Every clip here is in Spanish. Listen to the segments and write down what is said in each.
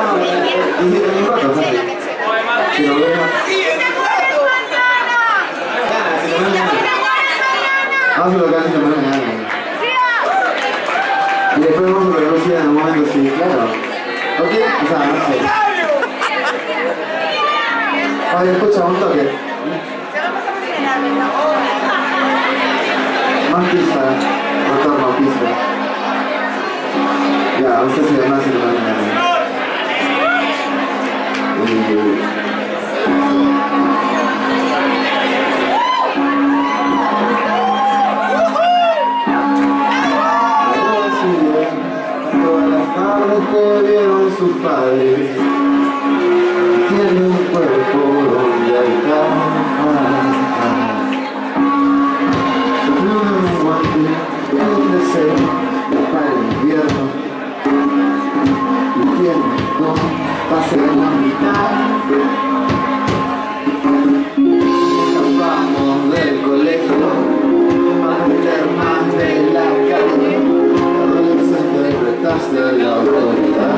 Si lo veo. Vamos a lograr si lo veo mañana. Y después vamos a lograr si en un momento, sí, claro. Ok, o sea, no sé. Oye, escucha, un toque. Más pista, retorno, pista. Ya, usted se llama si lo veo mañana. Todas las tardes que vieron sus padres, tiene un cuerpo donde habitar. Un guante, un deseo para el invierno, y tiene dos pases en la mitad. Escapamos del colegio, más de la calle, interpretaste la autoridad.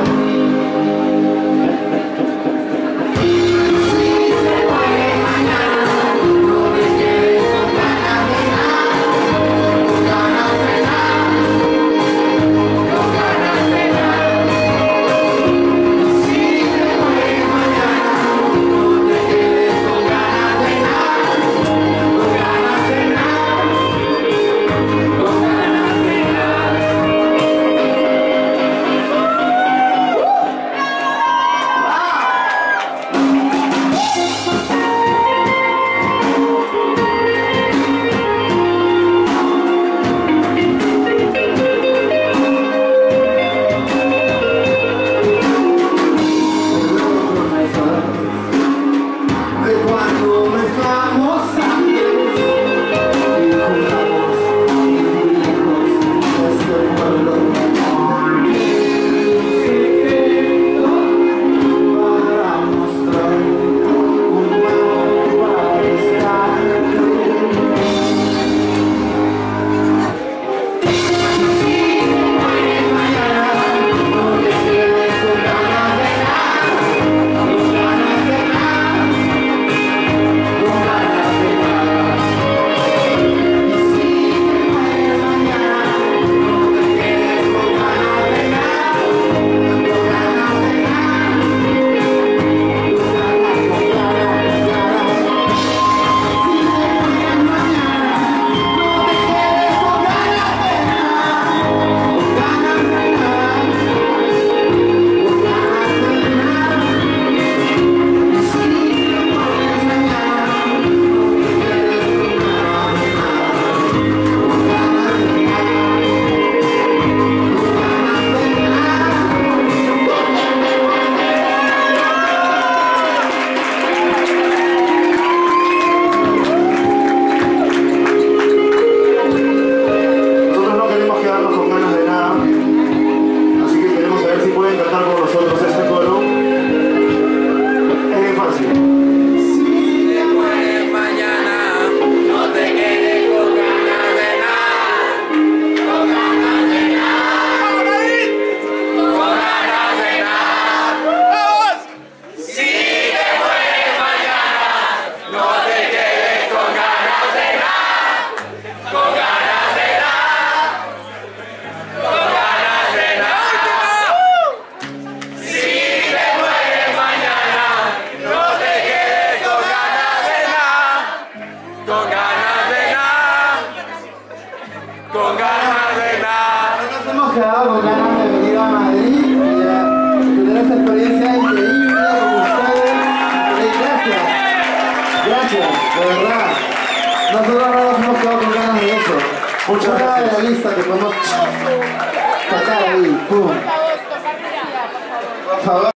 Hemos quedado con ganas de venir a Madrid y tener esta experiencia increíble con ustedes. Gracias, gracias, de verdad. Nosotros no nos hemos quedado con ganas de eso. Mucha cara de la lista que podemos sacar ahí, pum. Por favor.